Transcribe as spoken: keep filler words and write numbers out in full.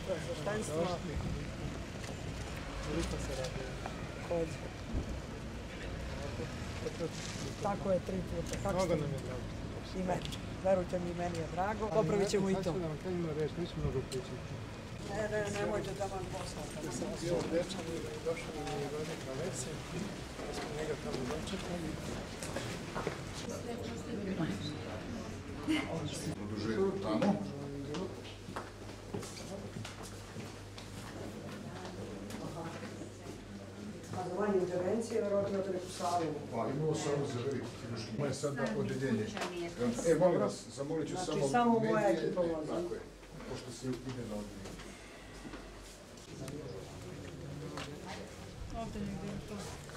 sveštenstva. Koliko se radi? Kod. Tako je, tri puta. Mnogo nam je drago. I meni. Verujte mi, meni je drago. Popravit ćemo i to. Sad ću da vam krenimo reći, nisu mnogo pričati. Ne, ne, nemojte da vam posla. Ja sam bio u Dečanu i došao nam je godnik Aleksin, pa smo njega tamo dočekali. Produžetku tamo. A za manje intervencije, vjerojatno imate neku salu. Pa imamo salu za veliki kirurški. Moje sada odeljenje. E, molim vas, zamolit ću samo Znači, samo moja medije. ekipa vozi. Tako je, pošto se ide na odeljenje. Ovdje negdje je to.